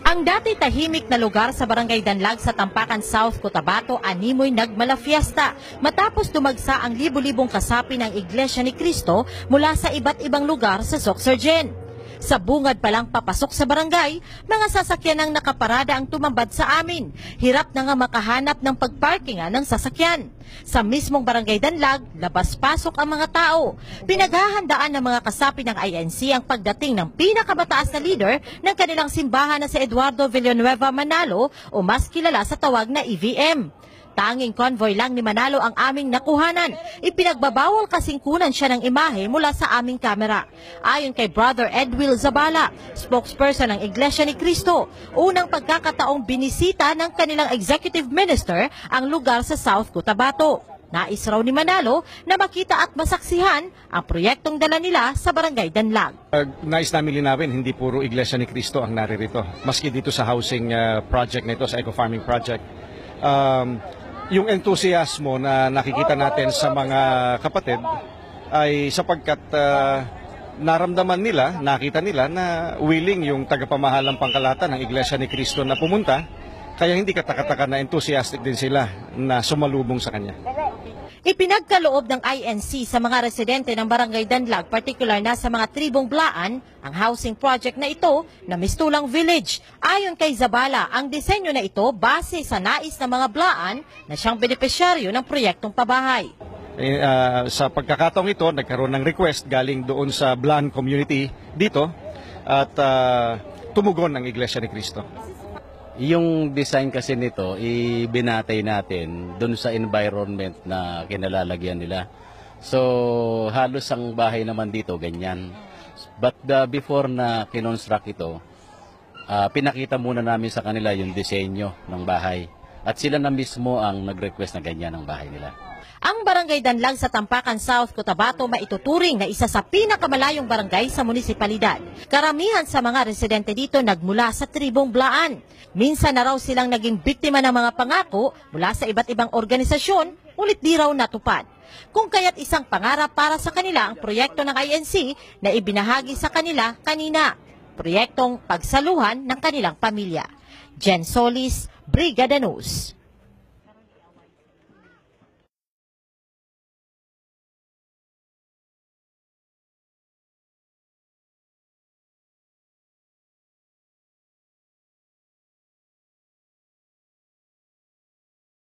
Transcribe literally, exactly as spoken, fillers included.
Ang dati tahimik na lugar sa Barangay Danlag sa Tampakan South, Cotabato, animoy nagmalafiesta matapos dumagsa ang libu-libong kasapi ng Iglesia ni Cristo mula sa iba't ibang lugar sa Sorsogon. Sa bungad pa lang papasok sa barangay, mga sasakyan ang nakaparada ang tumambad sa amin. Hirap na nga makahanap ng pagparkingan ng sasakyan. Sa mismong Barangay Danlag, labas-pasok ang mga tao. Pinaghahandaan ng mga kasapi ng I N C ang pagdating ng pinakamataas na leader ng kanilang simbahan na si Eduardo Villanueva Manalo o mas kilala sa tawag na E V M. Tanging convoy lang ni Manalo ang aming nakuhanan. Ipinagbabawal kasing kunan siya ng imahe mula sa aming kamera. Ayon kay Brother Edwil Zabala, spokesperson ng Iglesia ni Cristo, unang pagkakataong binisita ng kanilang executive minister ang lugar sa South Cotabato. Nais raw ni Manalo na makita at masaksihan ang proyektong dala nila sa Barangay Danlag. Uh, nais namin linawin, hindi puro Iglesia ni Cristo ang naririto. Maski dito sa housing uh, project na ito, sa eco-farming project. Um, Yung entusiasmo na nakikita natin sa mga kapatid ay sapagkat uh, naramdaman nila, nakita nila na willing yung tagapamahalang pangkalahatan ng Iglesia ni Cristo na pumunta, kaya hindi katakataka na enthusiastic din sila na sumalubong sa kanya. Ipinagkaloob ng I N C sa mga residente ng Barangay Danlag, particular na sa mga tribong Blaan, ang housing project na ito na Mistulang Village. Ayon kay Zabala, ang disenyo na ito base sa nais ng mga Blaan na siyang benepisyaryo ng proyektong pabahay. Eh, uh, sa pagkakataong ito, nagkaroon ng request galing doon sa Blaan community dito at uh, tumugon ng Iglesia ni Cristo. Yung design kasi nito, ibinatay natin doon sa environment na kinalalagyan nila. So, halos ang bahay naman dito, ganyan. But uh, before na kinonstruct ito, uh, pinakita muna namin sa kanila yung disenyo ng bahay. At sila na mismo ang nag-request na ganyan ang bahay nila. Ang Barangay Danlag sa Tampakan South, Cotabato maituturing na isa sa pinakamalayong barangay sa munisipalidad. Karamihan sa mga residente dito nagmula sa tribong Blaan. Minsan na raw silang naging biktima ng mga pangako mula sa iba't ibang organisasyon, ulit di raw natupad. Kung kaya't isang pangarap para sa kanila ang proyekto ng I N C na ibinahagi sa kanila kanina. Proyektong pagsaluhan ng kanilang pamilya. Jen Solis, Brigada News.